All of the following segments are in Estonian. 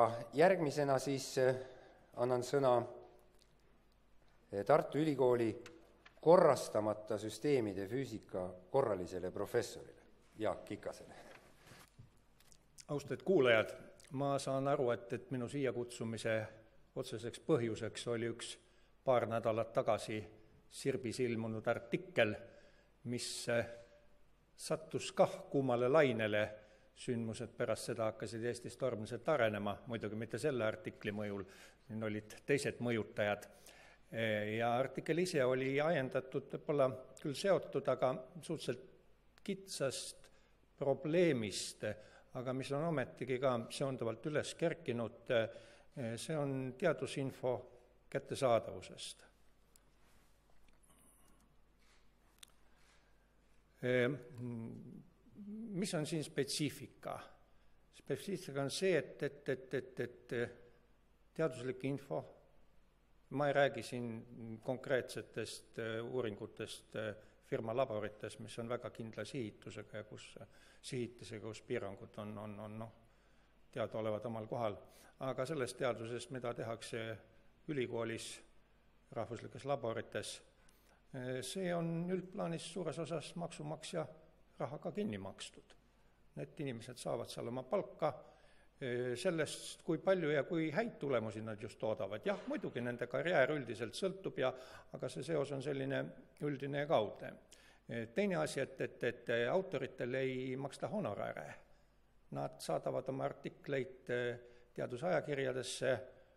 Järgmisena siis annan sõna Tartu Ülikooli korrastamata süsteemide füüsika korralisele professorile Jaak Kikasele. Austatud kuulajad, ma saan aru, et minu siia kutsumise otseseks põhjuseks oli üks paar nädalat tagasi Sirbis ilmunud artikkel, mis sattus kah kuumale lainele. Sündmused pärast seda hakkasid Eestis tormiliselt arenema, muidugi mitte selle artikli mõjul, siin olid teised mõjutajad. Ja artikkel ise oli ajendatud, võib-olla küll seotud, aga suhteliselt kitsast probleemist, aga mis on ometigi ka seonduvalt üles kerkinud, see on teadusinfo kättesaadavusest. Mis on siin spetsiifika? Spetsiifika on see, et teaduslik info, ma ei räägi siin konkreetsetest uuringutest firma laborites, mis on väga kindla sihitusega ja kus piirangud on teada olevad omal kohal, aga sellest teadusest, mida tehakse ülikoolis, rahvuslikes laborites, see on üldplaanis suures osas maksumaksja rahaga kinni makstud. Need inimesed saavad seal oma palka sellest, kui palju ja kui häid tulemusi nad just toodavad. Jah, muidugi nende karjäär üldiselt sõltub, aga see seos on selline üldine ja kaudne. Teine asi, et autoritel ei maksta honorare. Nad saadavad oma artikleid teadusajakirjadesse,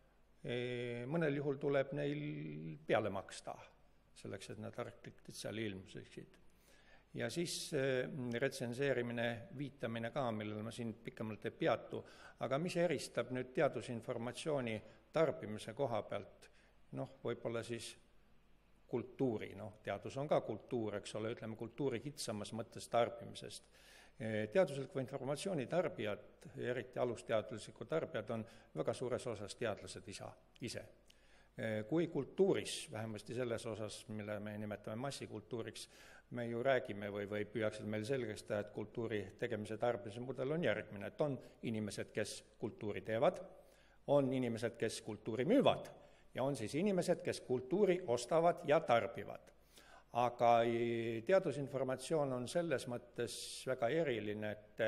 mõnel juhul tuleb neil peale maksta, selleks, et need artiklid seal ilmusiksid. Ja siis retsenseerimine, viitamine ka, millele ma siin pikemalt ei peatu, aga mis eristab nüüd teadusinformatsiooni tarbimise koha pealt, võib-olla siis kultuuri, teadus on ka kultuur, eks ole, ütleme kultuuri kitsamas mõttes tarbimisest. Teadusliku informatsiooni tarbijad, eriti alusteadusliku tarbijad, on väga suures osas teadlased ise. Kui kultuuris, vähemasti selles osas, mille me nimetame massikultuuriks, me ju räägime või püüaksid meil selgeks teha, et kultuuri tegemise tarbimise mudel on järgmine, et on inimesed, kes kultuuri teevad, on inimesed, kes kultuuri müüvad ja on siis inimesed, kes kultuuri ostavad ja tarbivad. Aga teadusinformatsioon on selles mõttes väga eriline,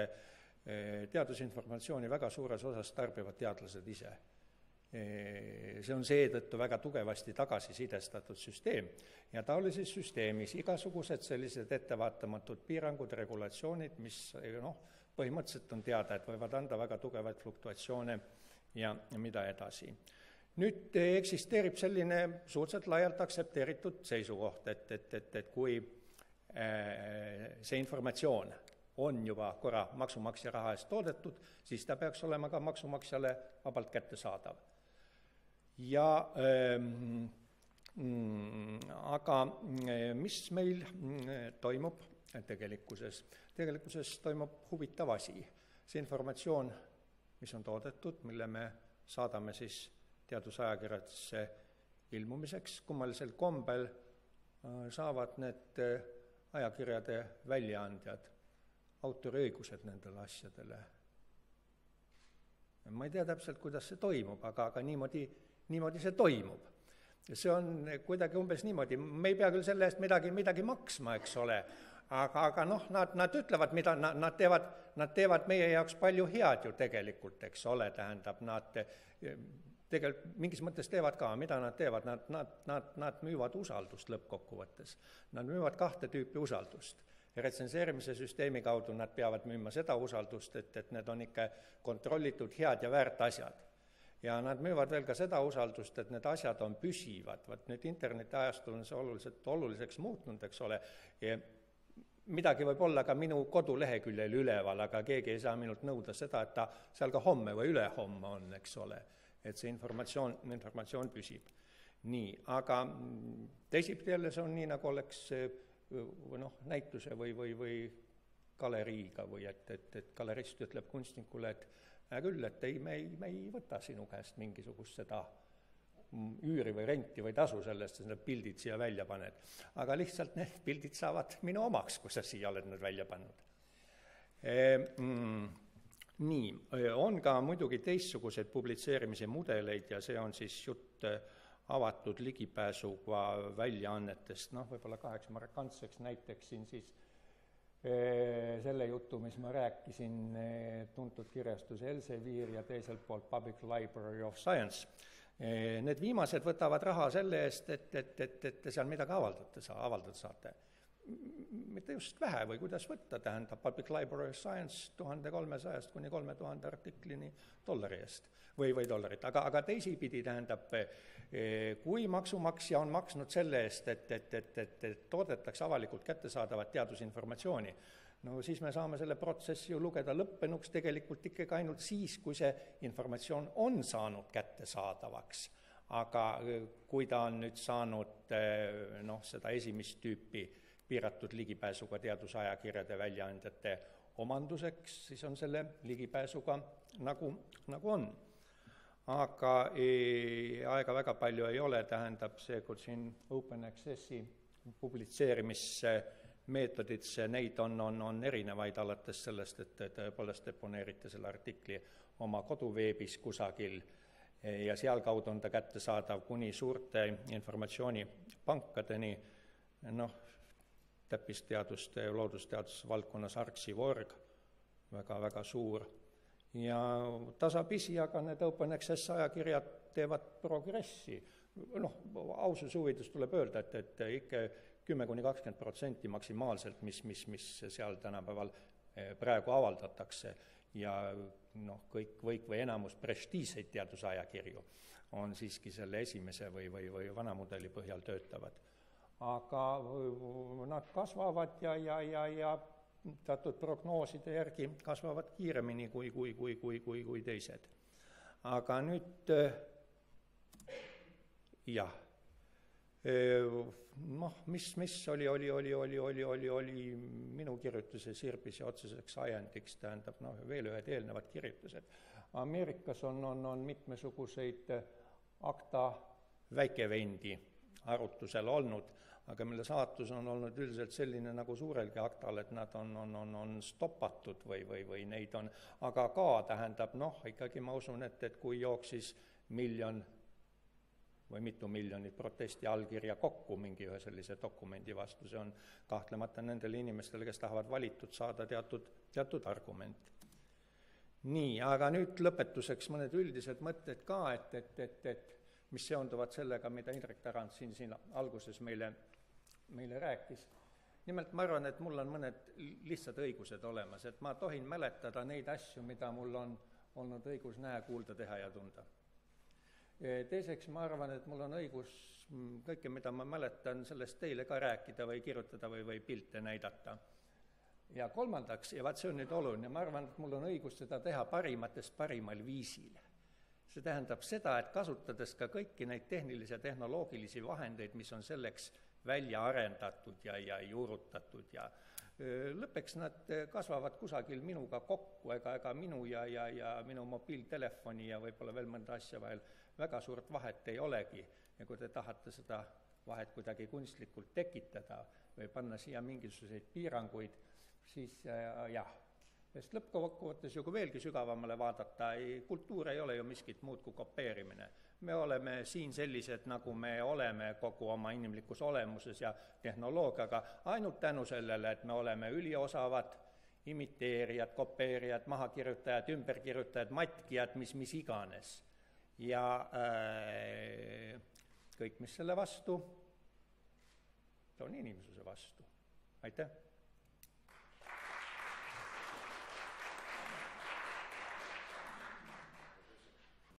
et teadusinformatsiooni väga suures osas tarbivad teadlased ise. See on seetõttu väga tugevasti tagasisidestatud süsteem ja taolises süsteemis igasugused sellised ettevaatamatud piirangud, regulatsioonid, mis põhimõtteliselt on teada, et võivad anda väga tugevaid fluktuatsioone ja mida edasi. Nüüd eksisteerib selline suhteliselt laialt aksepteeritud seisukoht, et kui see informatsioon on juba korra maksumaksja raha eest toodetud, siis ta peaks olema ka maksumaksjale vabalt kättesaadav. Aga mis meil toimub tegelikkuses? Tegelikkuses toimub huvitav asi. See informatsioon, mis on toodetud, mille me saadame siis teadusajakirjadesse ilmumiseks, kummalisel kombel saavad need ajakirjade väljaandjad autoriõigused nendele asjadele. Ma ei tea täpselt, kuidas see toimub, aga niimoodi see toimub. See on kuidagi umbes niimoodi, me ei pea küll selle eest midagi maksma, eks ole, aga nad ütlevad, mida nad teevad meie jaoks palju head ju tegelikult, eks ole, tähendab, nad tegelikult mingis mõttes teevad ka, mida nad teevad, nad müüvad usaldust lõppkokkuvõttes. Nad müüvad 2 tüüpi usaldust. Retsenseerimise süsteemi kaudu nad peavad müüma seda usaldust, et need on ikka kontrollitud head ja väärt asjad. Ja nad müüvad veel ka seda usaldust, et need asjad on püsivad. Nüüd internetiajastul on see oluliseks muutnud, eks ole. Midagi võib olla ka minu koduleheküljel üleval, aga keegi ei saa minult nõuda seda, et ta seal ka homme või ülehomme on, eks ole. Et see informatsioon püsib. Nii, aga teisipidi jälle see on nii, nagu oleks näituse või galeriiga või et galerist ütleb kunstnikule, et küll, et me ei võta sinu käest mingisugust seda üüri või renti või tasu sellest, et need pildid siia välja paned. Aga lihtsalt need pildid saavad minu omaks, kui sa siia oled need välja pannud. Nii, on ka muidugi teistsuguseid publitseerimise mudeleid ja see on siis jutt avatud ligipääsuga väljaannetest, võib-olla kaheks markantseks näiteks siin siis selle jutu, mis ma rääkisin, tuntud kirjastus Elsevier ja teiselt poolt Public Library of Science. Need viimased võtavad raha selle eest, et seal midagi avaldada saate. Mitte just vähe või kuidas võtta, tähendab Public Library of Science 1300 kuni 3000 artiklini $1 eest või dollarit, aga teisipidi tähendab, kui maksumaksja on maksnud selle eest, et toodetakse avalikult kättesaadavat teadusinformatsiooni, no siis me saame selle protsessi ju lugeda lõppenuks tegelikult ikkagi ainult siis, kui see informatsioon on saanud kättesaadavaks. Aga kui ta on nüüd saanud seda esimest tüüpi piiratud ligipääsuga teadusajakirjade väljaandjate omanduseks, siis on selle ligipääsuga nagu on. Aga aega väga palju ei ole, tähendab see, kui siin Open Accessi publitseerimismeetoditse, neid on erinevaid alates sellest, et tõepoolest deponeerite selle artikli oma koduveebis kusagil ja sealkaudu on ta kättesaadav kuni suurte informatsioonipankadeni, täppisteaduste ja loodusteaduse valdkonnas Arxiv.org, väga suur. Ja tasapisi, aga need Open Access ajakirjad teevad progressi. Aususe huvides tuleb öelda, et ikka 10-20% maksimaalselt, mis seal tänapäeval praegu avaldatakse ja kõik või enamus prestiižseid teadusajakirju on siiski selle esimese või vanamudeli põhjal töötavad. Aga nad kasvavad ja teatud prognooside järgi kasvavad kiiremini kui teised. Aga nüüd mis oli minu kirjutuse Sirbis ja otseseks ajendiks, tähendab veel ühed eelnevad kirjutused. Ameerikas on mitmesuguseid akta väikevendi arutusel olnud, aga mille saatus on olnud üldiselt selline nagu suurelgi aktal, et nad on stoppatud või neid on, aga ka tähendab, ikkagi ma usun, et kui jooksis 1 miljon või mitu miljonit protesti allkirja kokku mingi ühe sellise dokumendi vastu, see on kahtlemata nendele inimestele, kes tahavad valitud saada teatud argument. Nii, aga nüüd lõpetuseks mõned üldised mõtted ka, et mis seonduvad sellega, mida Indrek Tarand siin alguses meile rääkis. Nimelt ma arvan, et mul on mõned lihtsad õigused olemas, et ma tohin mäletada neid asju, mida mul on olnud õigus näha, kuulda, teha ja tunda. Teiseks ma arvan, et mul on õigus kõike, mida ma mäletan, sellest teile ka rääkida või kirjutada või pilte näidata. Ja kolmandaks, ja vaat see on nüüd oluline, ma arvan, et mul on õigus seda teha parimal viisil. See tähendab seda, et kasutades ka kõiki neid tehnilisi ja tehnoloogilisi vahendeid, mis on selleks välja arendatud ja juurutatud ja lõppeks nad kasvavad kusagil minuga kokku, ega minu ja minu mobiiltelefoni ja võib-olla veel mõnda asja vahel väga suurt vahet ei olegi. Ja kui te tahate seda vahet kuidagi kunstlikult tekitada või panna siia mingisuguseid piiranguid, siis sest lõppkokkuvõttes ju kui veelgi sügavamale vaadata, kultuur ei ole ju miskit muud kui kopeerimine. Me oleme siin sellised, nagu me oleme kogu oma inimlikus olemuses ja tehnoloogiaga, ainult tänu sellele, et me oleme üliosavad imiteerijad, kopeerijad, mahakirjutajad, ümberkirjutajad, matkijad, mis iganes. Ja kõik, mis selle vastu, see on inimsuse vastu. Aitäh!